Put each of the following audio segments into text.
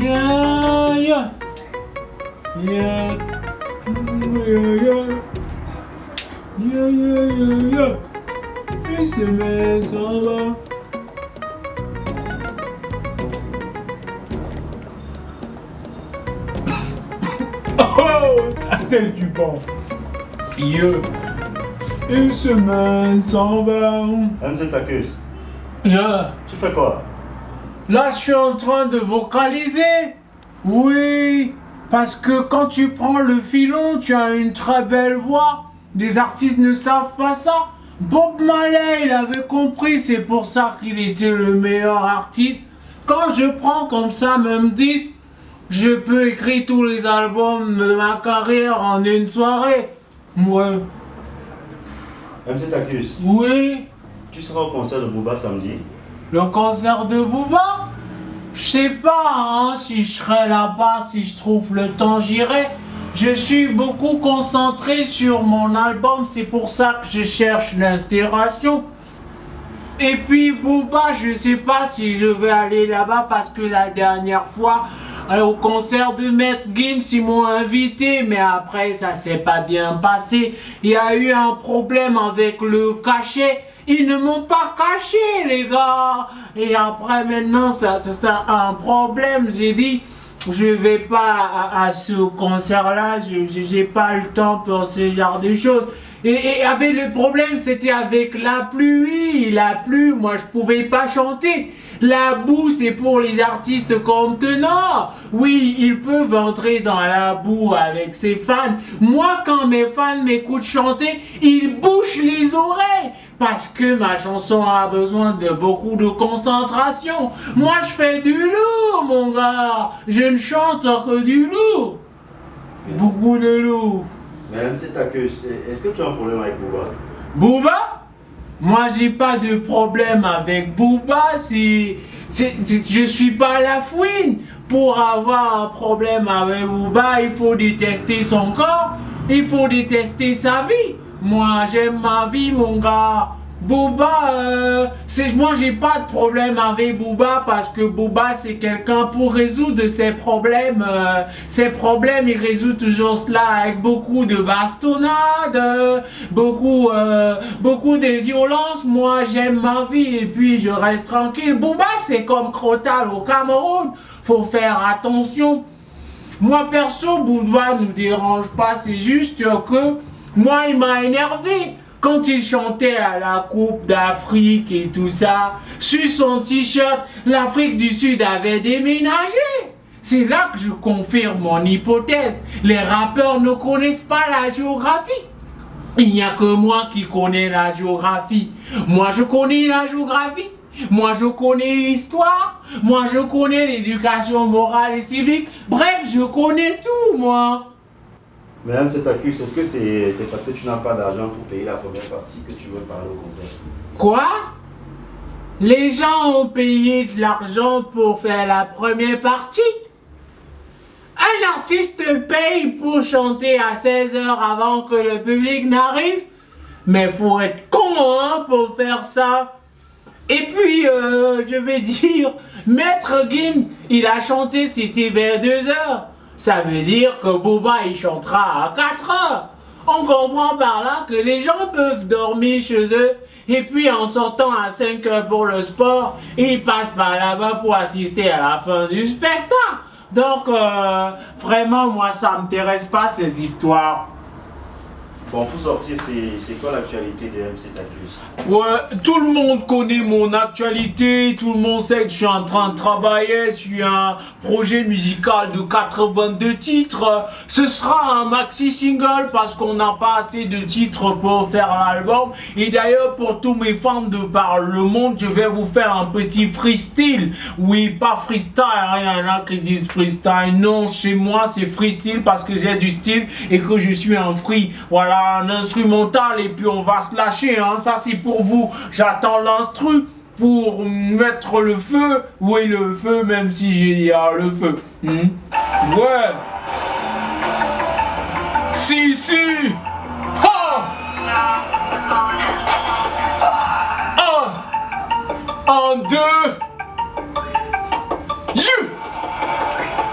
Yeah, yeah. Yeah. Yeah. Une semaine s'en va. Oh, ça c'est du bon. Yeah. Une semaine s'en va. MC t'accuse. Yeah. Tu fais quoi? Là, je suis en train de vocaliser. Oui, parce que quand tu prends le filon, tu as une très belle voix. Des artistes ne savent pas ça. Bob Marley, il avait compris, c'est pour ça qu'il était le meilleur artiste. Quand je prends comme ça, même 10, je peux écrire tous les albums de ma carrière en une soirée. Ouais. MC t'accuse. Oui. Tu seras au concert de Booba samedi. Le concert de Booba? Je sais pas hein, si je serai là-bas, si je trouve le temps, j'irai. Je suis beaucoup concentré sur mon album, c'est pour ça que je cherche l'inspiration. Et puis Booba, je sais pas si je vais aller là-bas parce que la dernière fois, au concert de Maître Gims, ils m'ont invité, mais après ça s'est pas bien passé. Il y a eu un problème avec le cachet. Ils ne m'ont pas caché, les gars. Et après, maintenant, ça a un problème. J'ai dit, je vais pas à ce concert-là. J'ai pas le temps pour ce genre de choses. Et avec le problème, c'était avec la pluie. Il a plu, moi je pouvais pas chanter. La boue, c'est pour les artistes contenants. Oui, ils peuvent entrer dans la boue avec ses fans. Moi, quand mes fans m'écoutent chanter, ils bouchent les oreilles. Parce que ma chanson a besoin de beaucoup de concentration. Moi, je fais du lourd, mon gars. Je ne chante que du lourd. Beaucoup de lourd. Mais MC t'accuse, est-ce que tu as un problème avec Booba? Booba? Moi j'ai pas de problème avec Booba, je suis pas la fouine. Pour avoir un problème avec Booba, il faut détester son corps, il faut détester sa vie. Moi j'aime ma vie mon gars. Booba, moi j'ai pas de problème avec Booba parce que Booba c'est quelqu'un pour résoudre ses problèmes. Ses problèmes, il résout toujours cela avec beaucoup de bastonnades, beaucoup de violence. Moi j'aime ma vie et puis je reste tranquille. Booba c'est comme Crotal au Cameroun, faut faire attention. Moi perso, Booba ne me dérange pas, c'est juste que moi il m'a énervé. Quand il chantait à la Coupe d'Afrique et tout ça, sur son t-shirt, l'Afrique du Sud avait déménagé. C'est là que je confirme mon hypothèse. Les rappeurs ne connaissent pas la géographie. Il n'y a que moi qui connais la géographie. Moi, je connais la géographie. Moi, je connais l'histoire. Moi, je connais l'éducation morale et civique. Bref, je connais tout, moi. Mais MC t'accuse, est-ce que c'est parce que tu n'as pas d'argent pour payer la première partie que tu veux parler au concert? Quoi? Les gens ont payé de l'argent pour faire la première partie? Un artiste paye pour chanter à 16 h avant que le public n'arrive? Mais faut être con hein, pour faire ça. Et puis, je vais dire, Maître Gims, il a chanté, c'était vers 2 h. Ça veut dire que Booba il chantera à 4 h. On comprend par là que les gens peuvent dormir chez eux et puis en sortant à 5 h pour le sport, ils passent par là-bas pour assister à la fin du spectacle. Donc vraiment moi ça m'intéresse pas ces histoires. Bon, pour sortir, c'est quoi l'actualité de MC t'accuse? Ouais, tout le monde connaît mon actualité, tout le monde sait que je suis en train de travailler sur un projet musical de 82 titres. Ce sera un maxi single parce qu'on n'a pas assez de titres pour faire l'album. Et d'ailleurs, pour tous mes fans de par le monde, je vais vous faire un petit freestyle. Oui, pas freestyle, il y en a qui disent freestyle. Non, chez moi, c'est freestyle parce que j'ai du style et que je suis un free. Voilà. Un instrumental et puis on va se lâcher hein. Ça c'est pour vous, j'attends l'instru pour mettre le feu. Oui le feu, même si j'ai dit ah, le feu ouais si ha un deux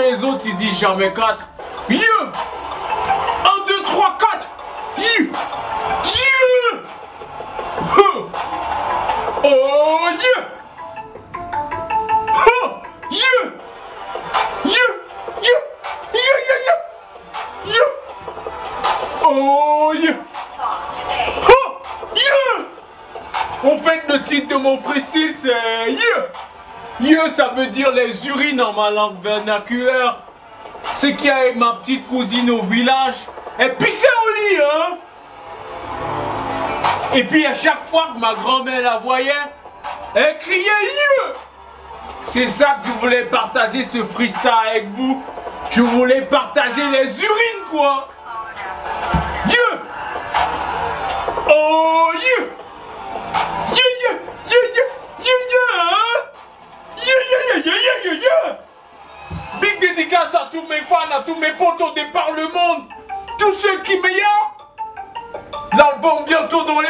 les autres, ils disent jamais 4. Yeah! 1, 2, 3, 4! Yeah! Yeah! Huh! Oh yeah! Huh! Yeah! Yeah! Yeah! Yeah! Yeah! Yeah! Yeah! Oh yeah! Huh! Yeah! En fait, le titre de mon freestyle, c'est yeah! Yeah, ça veut dire les urines en ma langue vernaculaire. C'est qu'il y a ma petite cousine au village. Elle pissait au lit, hein? Et puis à chaque fois que ma grand-mère la voyait, elle criait yeah! C'est ça que je voulais partager ce freestyle avec vous. Je voulais partager les urines, quoi. Yeah! Oh yeah! Yeah, yeah, yeah, yeah, yeah, yeah, hein? Yeah, yeah, yeah, yeah, yeah, yeah. Big dédicace à tous mes fans, à tous mes potos de par le monde. Tous ceux qui m'aiment. L'album bientôt dans les